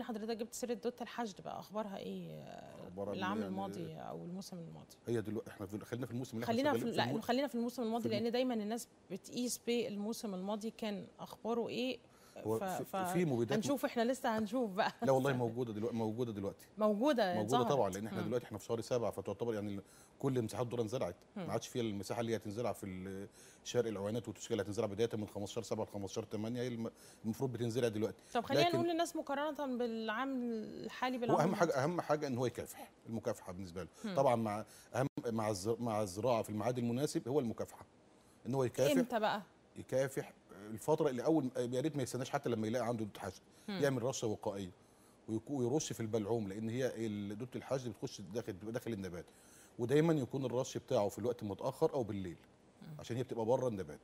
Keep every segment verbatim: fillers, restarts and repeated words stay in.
حضرتك جبت سيره دوت الحشد بقى، اخبارها ايه العام يعني الماضي او الموسم الماضي؟ هي دلوقتي احنا خلينا في الموسم اللي خلينا احنا في لا في خلينا في الموسم الماضي، لان دايما الناس بتقيس بالموسم الماضي كان اخباره ايه. هو ف... في مبيدات هنشوف احنا لسه هنشوف بقى. لا والله موجوده دلوقتي موجوده دلوقتي موجوده موجوده ظهرت. طبعا، لان احنا دلوقتي احنا في شهر سبعة، فتعتبر يعني كل مساحات الذره انزرعت، ما عادش فيها المساحه اللي هتنزرع في شرق العوينات والتشكيل اللي هتنزرع بدايه من خمستاشر سبعة ل خمستاشر تمانية، هي المفروض بتنزرع دلوقتي. طب خلينا نقول للناس مقارنه بالعام الحالي بالعام واهم حاجه اهم حاجه ان هو يكافح، المكافحه بالنسبه له طبعا مع اهم مع مع الزراعه في الميعاد المناسب هو المكافحه، ان هو يكافح. امتى بقى؟ يكافح الفتره اللي اول، يا ريت ما يستناش حتى لما يلاقي عنده دوت حشد، يعمل رشه وقائيه ويرش في البلعوم، لان هي دوت الحشد بتخش داخل داخل النبات، ودايما يكون الرش بتاعه في الوقت المتاخر او بالليل عشان هي بتبقى بره النبات،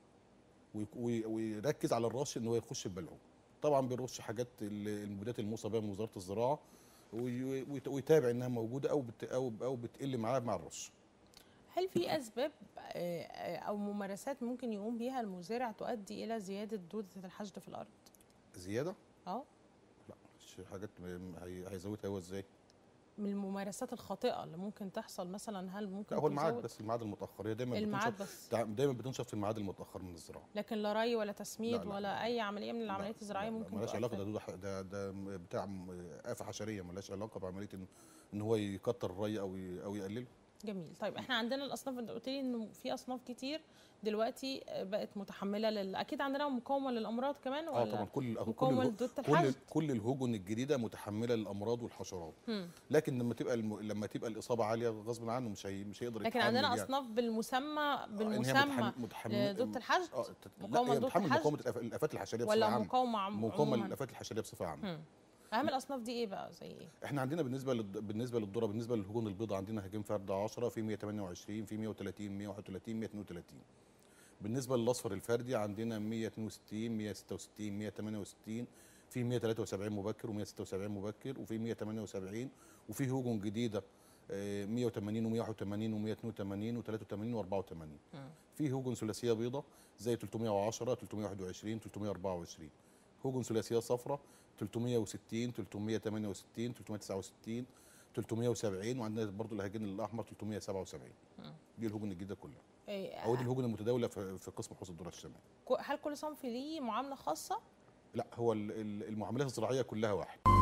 ويركز على الرش ان هو يخش البلعوم. طبعا بيرش حاجات المبيدات الموصى بها من وزاره الزراعه، ويتابع انها موجوده او بت او او بتقل معاه مع الرش. هل في اسباب او ممارسات ممكن يقوم بيها المزارع تؤدي الى زياده دوده الحشد في الارض؟ زياده؟ اه لا مش حاجات هيزودها هو ازاي؟ من الممارسات الخاطئه اللي ممكن تحصل مثلا، هل ممكن لا هو الميعاد بس، الميعاد المتاخر، هي دايما الميعاد بس دايما بتنشط في الميعاد المتاخر من الزراعه، لكن لا ري ولا تسميد لا لا ولا لا اي عمليه من العمليات الزراعيه ممكن مالهاش علاقه. ده ده ده بتاع آفة حشريه، مالهاش علاقه بعمليه ان ان هو يكتر الري او او يقلله. جميل. طيب احنا عندنا الاصناف، انت قلت لي انه في اصناف كتير دلوقتي بقت متحمله لل... اكيد عندنا مقاومه للامراض كمان ولا؟ اه طبعا كل مقاومه كل كل, كل الهجن الجديده متحمله للامراض والحشرات، م. لكن لما تبقى الم... لما تبقى الاصابه عاليه غصب عنه مش هي... مش هيقدر يتحمل. لكن عندنا يعني اصناف بالمسمى بالمسمى لدوده الحشد، اه مقاومه لدوده الحشد، مقاومه الافات الحشريه بصفه ولا عامه، مقاومه عم... مقاومه للافات الحشريه بصفه عامه. اهم الاصناف دي ايه بقى؟ زي ايه؟ احنا عندنا بالنسبه للد... بالنسبه للذره، بالنسبه للهجون البيضاء عندنا هجين فرد عشرة في مية وتمانية وعشرين في مية وتلاتين مية وواحد وتلاتين مية اتنين وتلاتين. بالنسبه للاصفر الفردي عندنا مية اتنين وستين مية ستة وستين مية تمانية وستين في مية تلاتة وسبعين مبكر ومية ستة وسبعين مبكر وفي مية تمانية وسبعين، وفي هجون جديده مية وتمانين ومية واحد وتمانين ومية اتنين وتمانين وتلاتة وتمانين واربعة وتمانين. في هجون ثلاثيه بيضاء زي تلتمية وعشرة تلتمية وواحد وعشرين تلتمية واربعة وعشرين. هجون ثلاثيه صفراء تلتمية وستين تلتمية وتمانية وستين تلتمية وتسعة وستين تلتمية وسبعين، وعندنا برضو الهجين الاحمر تلتمية وسبعة وسبعين. دي الهجون الجديده كلها. إيه او دي الهجون المتداوله في, في قسم حوض الذره الشمالي. هل كل صنف ليه معامله خاصه؟ لا هو المعاملات الزراعيه كلها واحد.